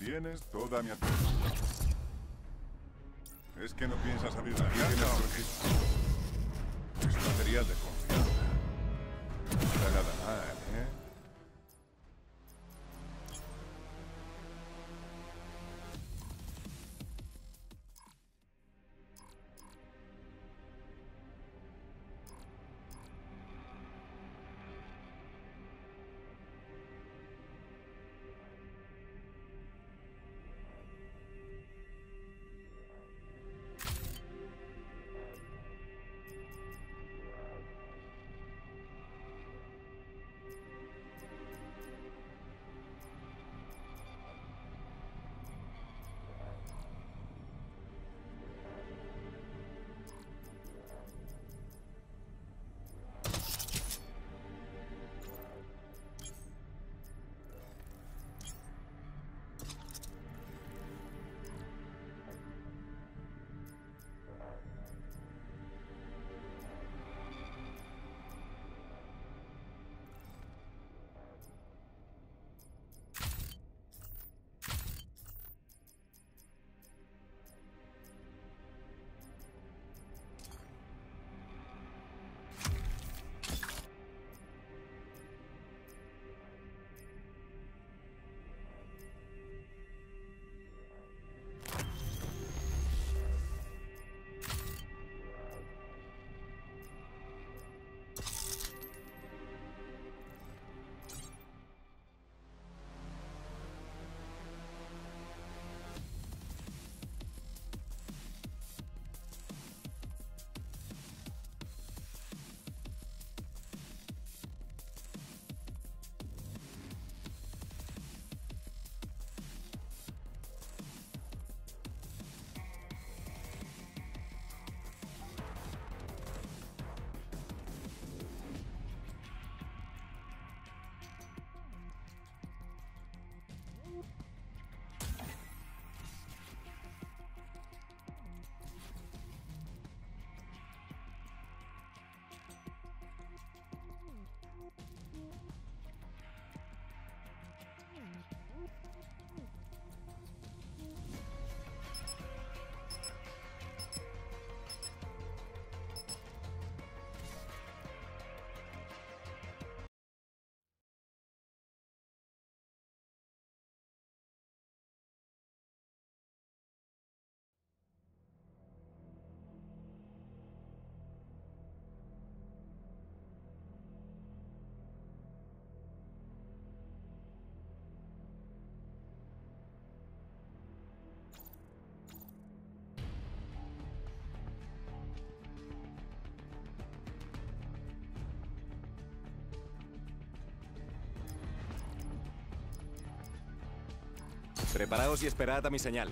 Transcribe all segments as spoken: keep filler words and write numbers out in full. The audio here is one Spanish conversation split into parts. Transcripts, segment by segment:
Tienes toda mi atención. ¿Es que no piensas abrir la casa? Es material de confianza. No está nada mal, ¿eh? Preparaos y esperad a mi señal.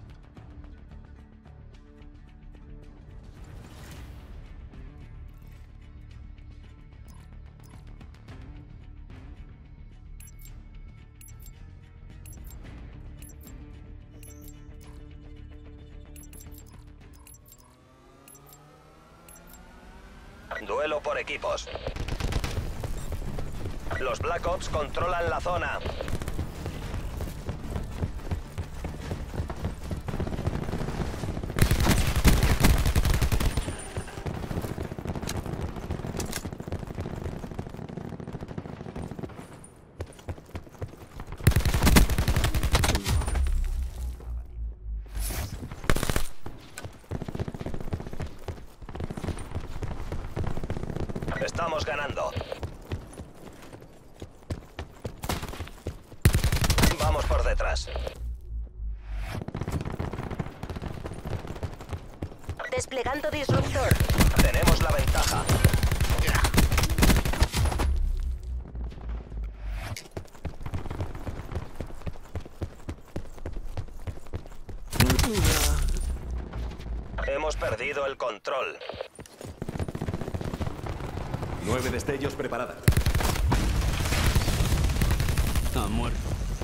Duelo por equipos. Los Black Ops controlan la zona. Estamos ganando. Vamos por detrás. Desplegando disruptor. Tenemos la ventaja. Hemos perdido el control. Nueve destellos preparadas. Ha muerto.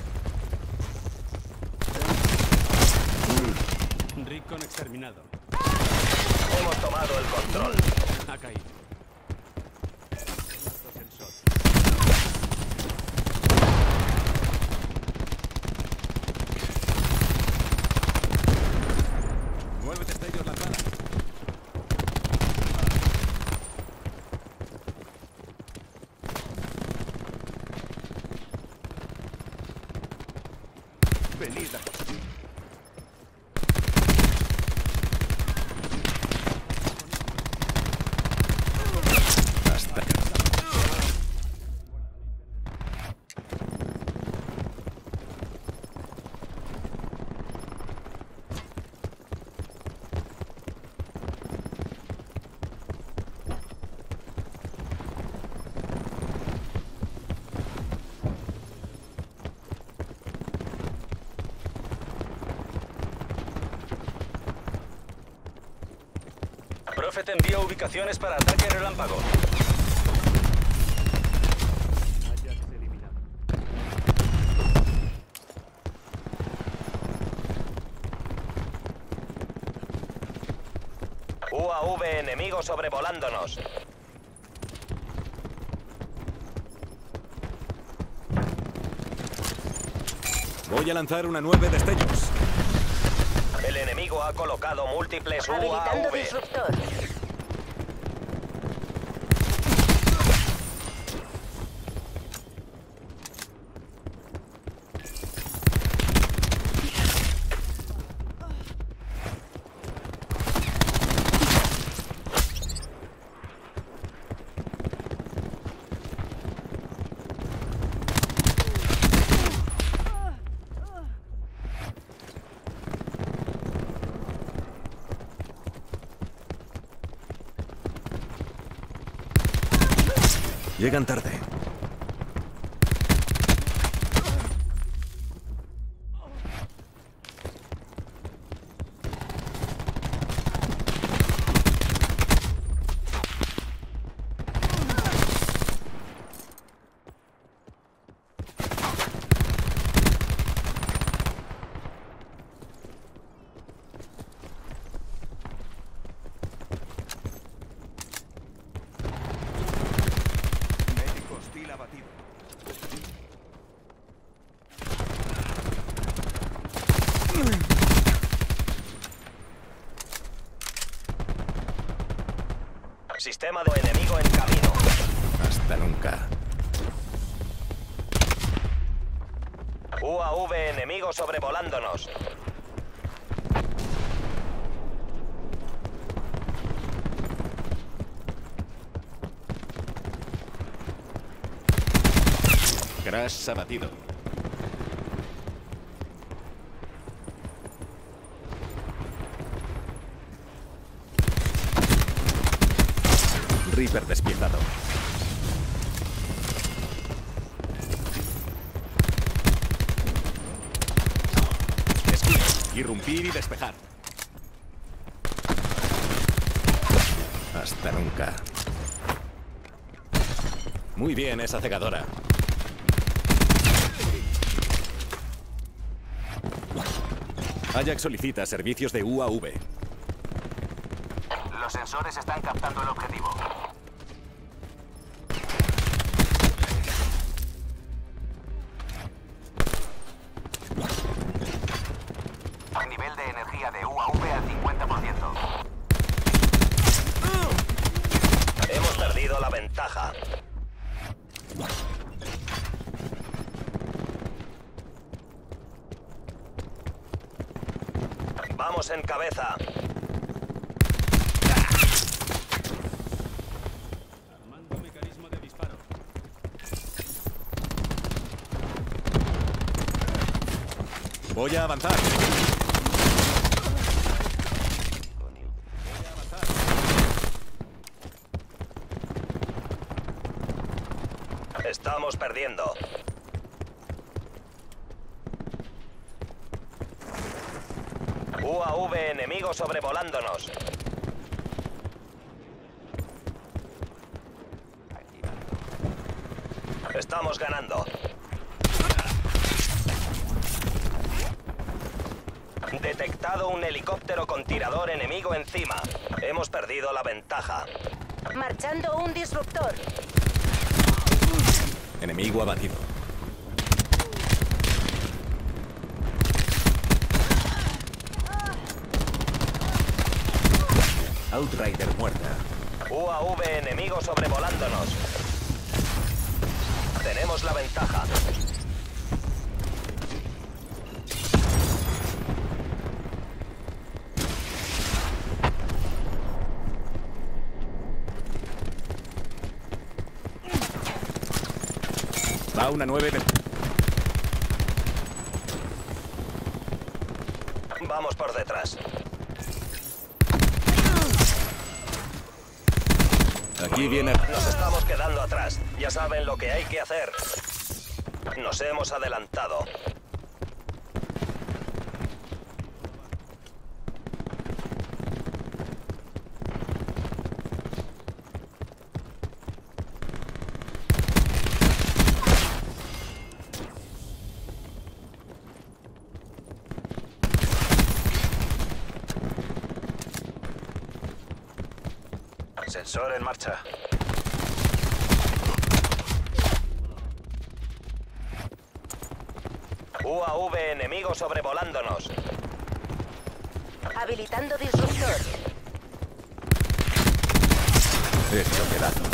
Recon exterminado. Hemos tomado el control. Ha caído. Venid a por mí. Hasta acá. Profe te envía ubicaciones para ataque relámpago. Ajax eliminado. U A V enemigo sobrevolándonos. Voy a lanzar una nueve destellos. El enemigo ha colocado múltiples U A Habilitando V. disruptor. Llegan tarde. Médico hostil abatido. Sistema de enemigo en camino. Hasta nunca. U A V enemigo sobrevolándonos. Crash abatido. Reaper despiezado. Escudo. Irrumpir y despejar. Hasta nunca. Muy bien esa cegadora. Ajax solicita servicios de U A V. Los sensores están captando el objetivo. Nivel de energía de U A V al cincuenta por ciento. Hemos perdido la ventaja. Vamos en cabeza. Armando mecanismo de disparo. Voy a avanzar. Estamos perdiendo. U A V enemigo sobrevolándonos. Estamos ganando. Detectado un helicóptero con tirador enemigo encima. Hemos perdido la ventaja. Marchando un disruptor. Enemigo abatido. Outrider muerta. U A V enemigo sobrevolándonos. Tenemos la ventaja. una nueve de... Vamos por detrás. Aquí viene... Nos estamos quedando atrás. Ya saben lo que hay que hacer. Nos hemos adelantado. Sensor en marcha. U A V enemigo sobrevolándonos. Habilitando disruptor. Hecho pedazo.